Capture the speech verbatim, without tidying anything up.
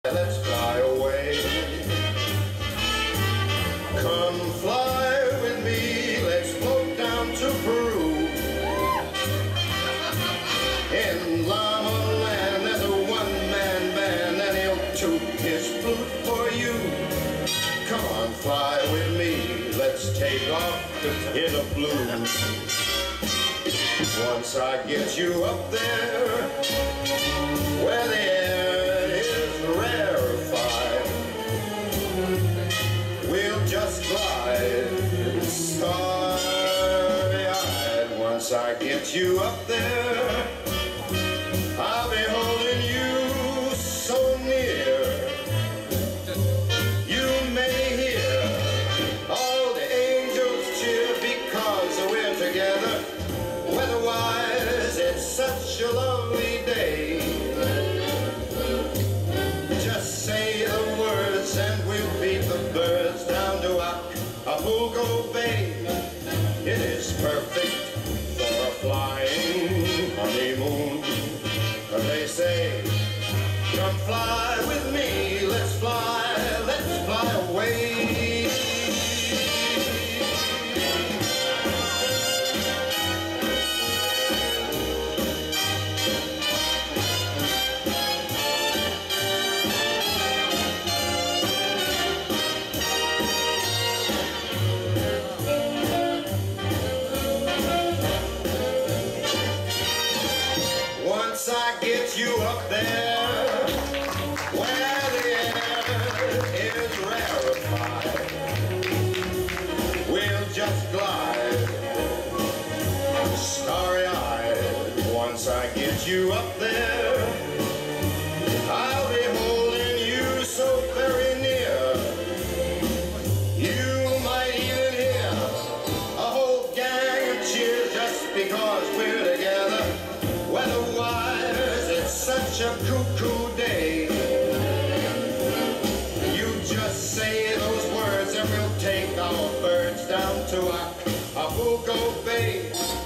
Let's fly away. Come fly with me, let's float down to Peru. In Llama Land there's a one-man band and he'll toot his flute for you. Come on, fly with me, let's take off in the blues. Once I get you up there, where the air is rarefied, we'll just glide starry-eyed. Once I get you up there, I'll be holding you so near. You may hear all the angels cheer because we're together. Weatherwise, it's such a lovely day. Just say the words and we'll beat the birds down to Acapulco Bay. It is perfect for a flying honeymoon. They say, come fly with me, let's fly, let's fly away. Once I get you up there, where the air is rarefied, we'll just glide starry-eyed. Once I get you up there, I'll be holding you so very near. You might even hear a whole gang of cheers just because we're together. Weatherwise, it's such a cuckoo day. You just say those words and we'll take our birds down to Acapulco Bay.